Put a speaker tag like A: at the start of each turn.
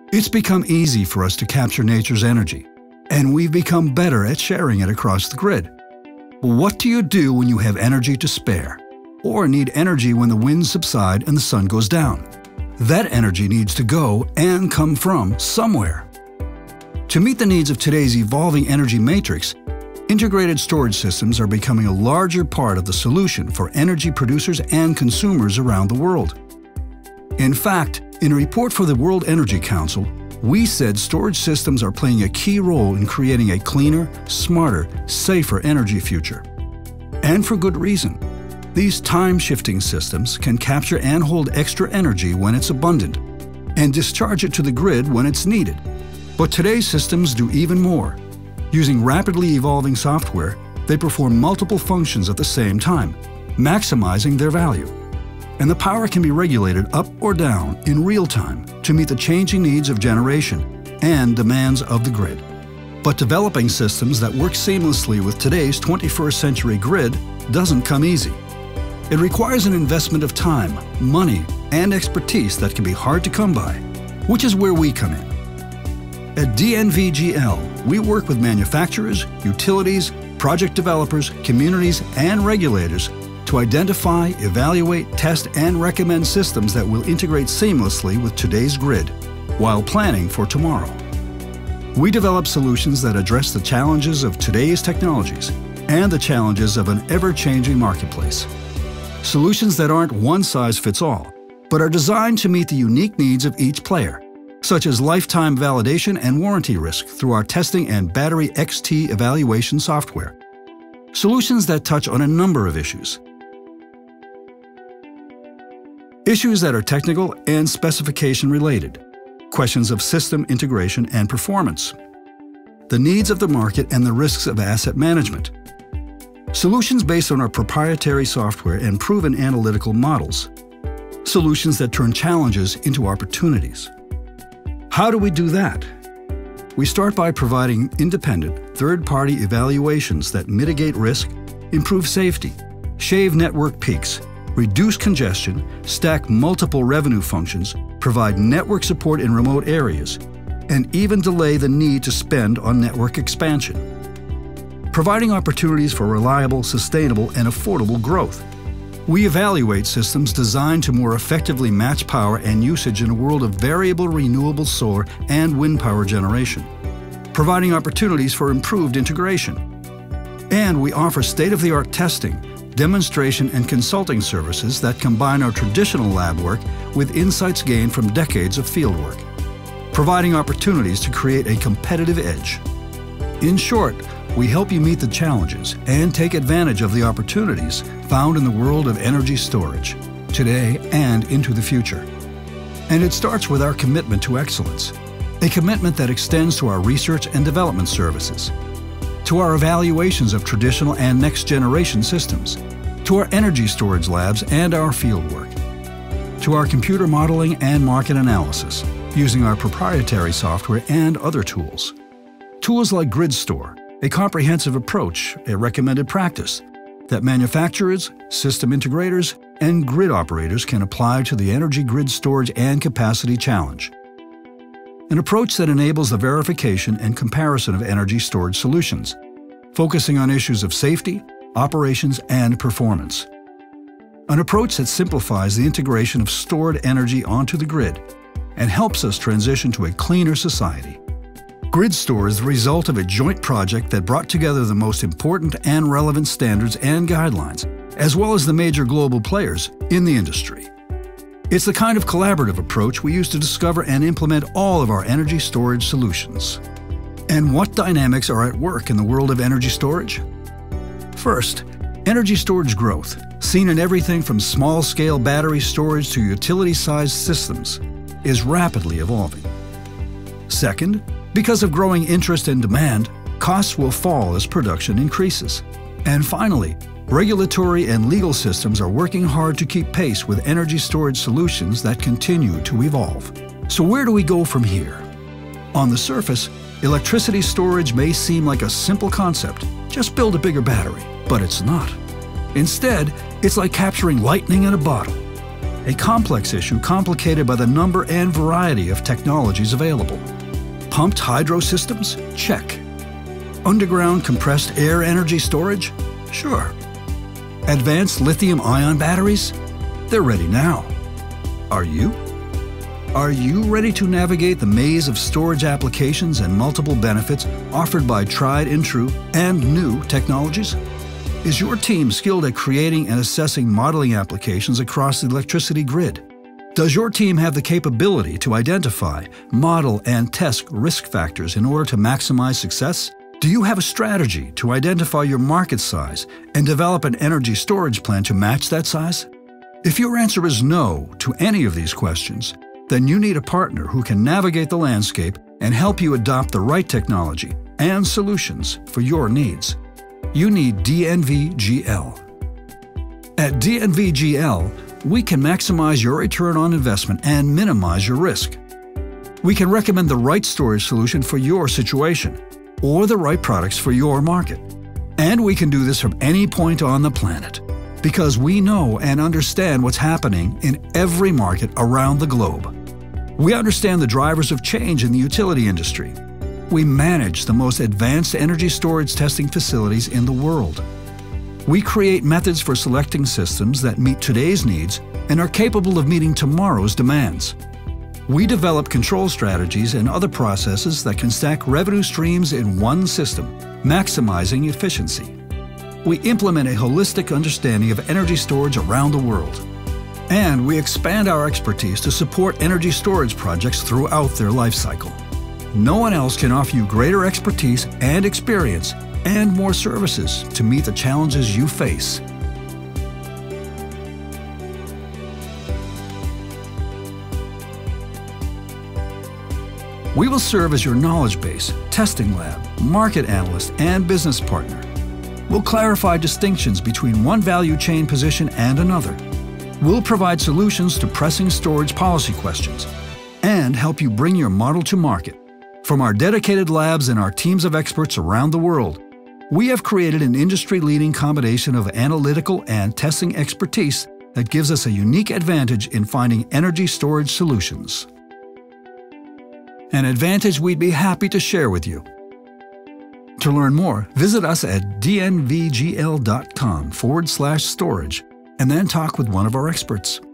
A: It's become easy for us to capture nature's energy, and we've become better at sharing it across the grid. But what do you do when you have energy to spare, or need energy when the winds subside and the sun goes down? That energy needs to go and come from somewhere. To meet the needs of today's evolving energy matrix, integrated storage systems are becoming a larger part of the solution for energy producers and consumers around the world. In fact, in a report for the World Energy Council, we said storage systems are playing a key role in creating a cleaner, smarter, safer energy future. And for good reason. These time-shifting systems can capture and hold extra energy when it's abundant, and discharge it to the grid when it's needed. But today's systems do even more. Using rapidly evolving software, they perform multiple functions at the same time, maximizing their value. And the power can be regulated up or down in real time to meet the changing needs of generation and demands of the grid. But developing systems that work seamlessly with today's 21st century grid doesn't come easy. It requires an investment of time, money, and expertise that can be hard to come by, which is where we come in. At DNV GL, we work with manufacturers, utilities, project developers, communities, and regulators to identify, evaluate, test, and recommend systems that will integrate seamlessly with today's grid, while planning for tomorrow. We develop solutions that address the challenges of today's technologies and the challenges of an ever-changing marketplace. Solutions that aren't one-size-fits-all, but are designed to meet the unique needs of each player, such as lifetime validation and warranty risk through our testing and Battery XT evaluation software. Solutions that touch on a number of issues. Issues that are technical and specification related. Questions of system integration and performance. The needs of the market and the risks of asset management. Solutions based on our proprietary software and proven analytical models. Solutions that turn challenges into opportunities. How do we do that? We start by providing independent, third-party evaluations that mitigate risk, improve safety, shave network peaks, reduce congestion, stack multiple revenue functions, provide network support in remote areas, and even delay the need to spend on network expansion. Providing opportunities for reliable, sustainable, and affordable growth. We evaluate systems designed to more effectively match power and usage in a world of variable renewable solar and wind power generation, providing opportunities for improved integration. And we offer state-of-the-art testing, demonstration, and consulting services that combine our traditional lab work with insights gained from decades of fieldwork, providing opportunities to create a competitive edge. In short, we help you meet the challenges and take advantage of the opportunities found in the world of energy storage, today and into the future. And it starts with our commitment to excellence, a commitment that extends to our research and development services, to our evaluations of traditional and next-generation systems, to our energy storage labs and our fieldwork, to our computer modeling and market analysis, using our proprietary software and other tools. Tools like GridStore, a comprehensive approach, a recommended practice, that manufacturers, system integrators, and grid operators can apply to the energy grid storage and capacity challenge. An approach that enables the verification and comparison of energy storage solutions, focusing on issues of safety, operations, and performance. An approach that simplifies the integration of stored energy onto the grid and helps us transition to a cleaner society. GridStore is the result of a joint project that brought together the most important and relevant standards and guidelines, as well as the major global players in the industry. It's the kind of collaborative approach we use to discover and implement all of our energy storage solutions. And what dynamics are at work in the world of energy storage? First, energy storage growth, seen in everything from small-scale battery storage to utility-sized systems, is rapidly evolving. Second, because of growing interest and demand, costs will fall as production increases. And finally, regulatory and legal systems are working hard to keep pace with energy storage solutions that continue to evolve. So where do we go from here? On the surface, electricity storage may seem like a simple concept, just build a bigger battery, but it's not. Instead, it's like capturing lightning in a bottle. A complex issue complicated by the number and variety of technologies available. Pumped hydro systems? Check. Underground compressed air energy storage? Sure. Advanced lithium-ion batteries? They're ready now. Are you? Are you ready to navigate the maze of storage applications and multiple benefits offered by tried and true and new technologies? Is your team skilled at creating and assessing modeling applications across the electricity grid? Does your team have the capability to identify, model, and test risk factors in order to maximize success? Do you have a strategy to identify your market size and develop an energy storage plan to match that size? If your answer is no to any of these questions, then you need a partner who can navigate the landscape and help you adopt the right technology and solutions for your needs. You need DNV GL. At DNV GL, we can maximize your return on investment and minimize your risk. We can recommend the right storage solution for your situation or the right products for your market. And we can do this from any point on the planet because we know and understand what's happening in every market around the globe. We understand the drivers of change in the utility industry. We manage the most advanced energy storage testing facilities in the world. We create methods for selecting systems that meet today's needs and are capable of meeting tomorrow's demands. We develop control strategies and other processes that can stack revenue streams in one system, maximizing efficiency. We implement a holistic understanding of energy storage around the world. And we expand our expertise to support energy storage projects throughout their life cycle. No one else can offer you greater expertise and experience and more services to meet the challenges you face. We will serve as your knowledge base, testing lab, market analyst, and business partner. We'll clarify distinctions between one value chain position and another. We'll provide solutions to pressing storage policy questions and help you bring your model to market. From our dedicated labs and our teams of experts around the world, we have created an industry-leading combination of analytical and testing expertise that gives us a unique advantage in finding energy storage solutions. An advantage we'd be happy to share with you. To learn more, visit us at dnvgl.com/storage and then talk with one of our experts.